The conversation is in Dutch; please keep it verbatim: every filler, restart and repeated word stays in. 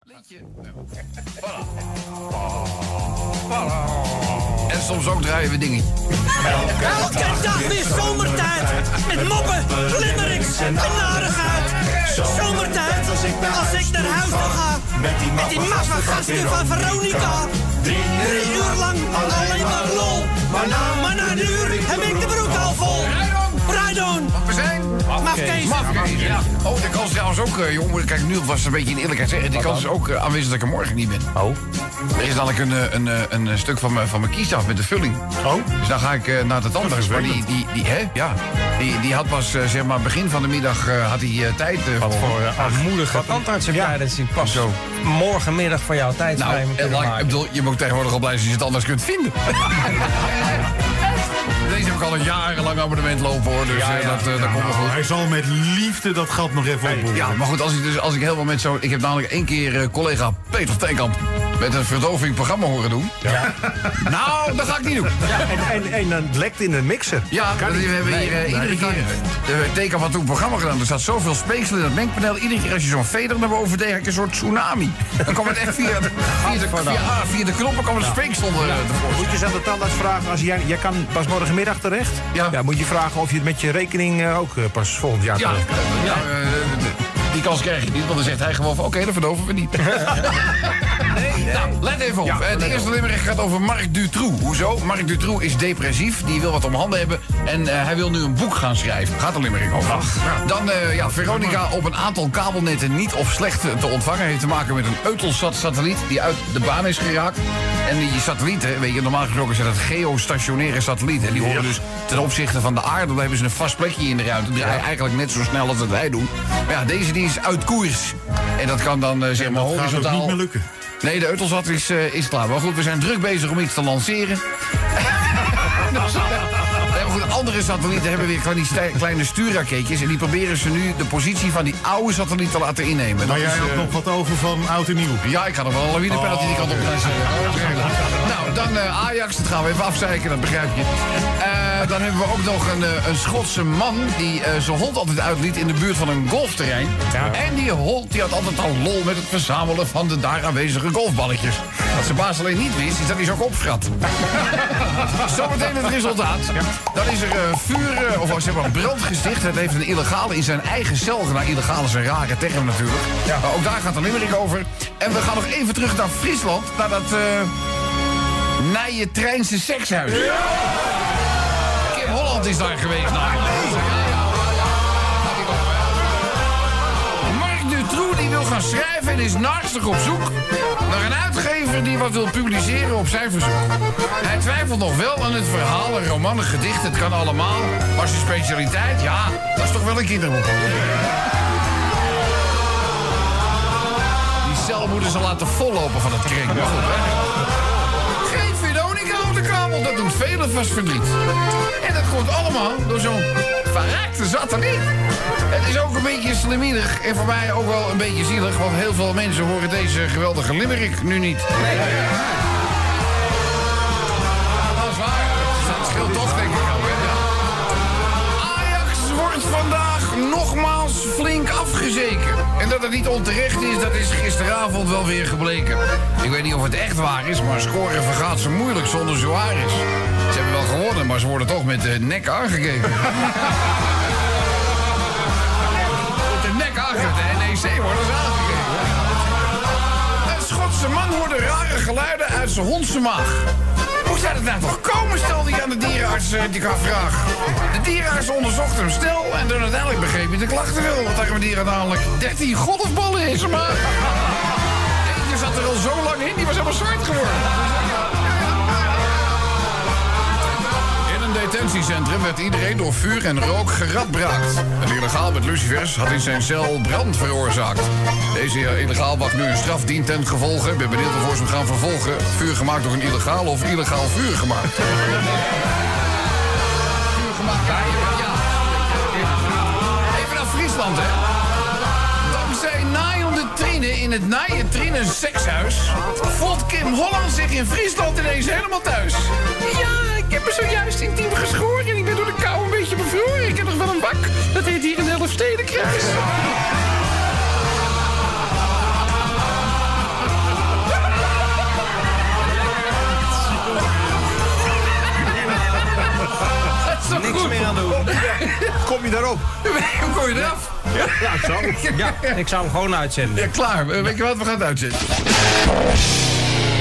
Liedje. Voilà. Voilà. En soms ook draaien we dingen. Elke dag weer zomertijd. Met moppen, limmerings en narigheid. Zomertijd, als ik naar huis toe ga. Met die maffe gasten van Veronica. Drie uur lang, alleen maar lol. Maar na een uur heb ik de broek al vol. Rijdon! We zijn? Mafkees. Mafkees, ja. Oh, de kans trouwens ook, uh, jongen. Kijk, nu was het een beetje in eerlijkheid zeggen. Die kans is ook uh, aanwezig dat ik er morgen niet ben. Oh. Er is namelijk een, een, een, een stuk van mijn, van mijn kies af met de vulling. Oh. Dus dan ga ik uh, naar de tandarts. Maar die, die, die, hè? Ja. Die, die had pas, uh, zeg maar, begin van de middag uh, had hij uh, tijd uh, Wat voor. voor uh, armoedige tandarts heb jij dat ik pas zo morgenmiddag van jouw tijd Nou, vrij moet kunnen like, ik maken. bedoel, je moet tegenwoordig al blij zijn als je het anders kunt vinden. Deze heb ik al een jarenlang abonnement lopen, hoor. Dus Ja, uh, ja. dat, uh, dat komt wel goed. Hij zal met liefde dat gat nog even opboeren. Ja, maar goed, als ik, dus, als ik helemaal met zo... Ik heb namelijk één keer uh, collega Peter Steenkamp met een verdoving programma horen doen. Ja. Nou, dat ga ik niet doen. En, en, en dan lekt in een mixer. Ja, Kan we niet. hebben Nee, hier uh, nee, iedere dat kan keer... niet. De Steenkamp had toen een programma gedaan. Er zat zoveel speeksel in het mengpaneel. Iedere keer als je zo'n veder naar boven deed, had je een soort tsunami. Dan kwam het echt via, de, via, de, via, ah, via de knoppen kwam het speeksel uh, tevoorschijn. Moet je eens aan de tandarts vragen, als jij, jij kan pas morgenmiddag terecht? Ja. Moet je vragen of je het met je rekening uh, ook uh, pas volgend jaar Ja, terecht kan. ja. Uh, die kans krijg je niet, want dan zegt hij gewoon van... Oké, okay, dan verdoven we niet. nee, nee. Nou, let even op. Ja, uh, de eerste limerick gaat over Marc Dutroux. Hoezo? Marc Dutroux is depressief, die wil wat om handen hebben... en uh, hij wil nu een boek gaan schrijven. Gaat de limerick over. Ach, ja. Dan, uh, ja, Veronica op een aantal kabelnetten niet of slecht te ontvangen... heeft te maken met een Eutelsat-satelliet die uit de baan is geraakt. En die satellieten, weet je, normaal gesproken zijn dat geostationaire satellieten. Die horen dus ten opzichte van de aarde, dan hebben ze een vast plekje in de ruimte. Die draaien eigenlijk net zo snel als dat wij doen. Maar ja, deze die is uit koers. En dat kan dan, uh, zeg maar, Dat gaat ook horizontaal... niet meer lukken. Nee, de Eutelsat is, uh, is klaar. Maar goed, we zijn druk bezig om iets te lanceren. Nee, maar goed, andere satellieten hebben weer van die stij- kleine stuurraketjes... en die proberen ze nu de positie van die oude satelliet te laten innemen. Maar Dat jij is, had uh, nog wat over van oud en nieuw. ja, ik ga nog wel een lawinepenalty die kant op gaan zetten. Nou, dan uh, Ajax, dat gaan we even afzeiken, dat begrijp je. Uh, dan hebben we ook nog een, uh, een Schotse man... die uh, zijn hond altijd uitliet in de buurt van een golfterrein. Ja. En die hond die had altijd al lol met het verzamelen van de daar aanwezige golfballetjes. Wat zijn baas alleen niet wist, is dat hij ze ook opschat. Zometeen het resultaat. Dan is er uh, vuur, uh, of zeg maar brand gesticht. Het heeft een illegale in zijn eigen cel. Nou, illegale is een rare term natuurlijk. Ja. Maar ook daar gaat de limerick over. En we gaan nog even terug naar Friesland. Naar dat uh, Nijentreinse sekshuis. Kim Holland is daar geweest. Nou. Marc Dutroux die wil gaan schrijven en is naastig op zoek naar een uitgever die wat wil publiceren op zijn verzoek. Hij twijfelt nog wel aan het verhaal, een roman, een gedicht, het kan allemaal. Maar zijn specialiteit, ja, dat is toch wel een kinderboek. Die cel moeten ze laten vollopen van het kring. Maar goed, hè. Geen Veronica op de kabel, dat doet velen vast verdriet. En dat komt allemaal door zo'n verraakte satelliet. Het is ook een beetje slimmerig en voor mij ook wel een beetje zielig... want heel veel mensen horen deze geweldige limerick nu niet. Nee. Ja, dat is waar. Dat scheelt toch, denk ik ook. Hè? Ja. Ajax wordt vandaag nogmaals flink afgezeken. En dat het niet onterecht is, dat is gisteravond wel weer gebleken. Ik weet niet of het echt waar is, maar scoren vergaat ze moeilijk zonder Suarez. Ze hebben wel gewonnen, maar ze worden toch met de nek aangekeken. De nek aangekeken, de N E C worden ze aangekeken. Een Schotse man hoorde rare geluiden uit zijn hondse maag. Hoe zou het nou toch komen, stelde hij aan de dierenarts uh, die gaf vraag. De dierenarts onderzocht hem snel en toen uiteindelijk begreep hij de klachten wel. Want daar hebben we dieren namelijk dertien golfballen in zijn maag. Eentje zat er al zo lang in, die was helemaal zwart geworden. In een detentiecentrum werd iedereen door vuur en rook geradbraakt. Een illegaal met lucifers had in zijn cel brand veroorzaakt. Deze illegaal wacht nu een straf dient ten gevolge. Ik ben benieuwd of we hem gaan vervolgen. Vuur gemaakt door een illegaal of illegaal vuur gemaakt? Vuur gemaakt, ja, ja. Even naar Friesland, hè. Dankzij naaiende Trine in het naaien Trine sekshuis... voelt Kim Holland zich in Friesland ineens helemaal thuis. Ja, ik heb me zojuist intiem geschoren en ik ben door de kou een beetje bevroren. Ik heb nog wel een bak, dat heet hier een Elfstedenkruis. kom je daarop? Hoe kom je eraf? Ja, zo. Ja, ik zou hem gewoon uitzenden. Ja, klaar. Weet je wat? We gaan het uitzetten.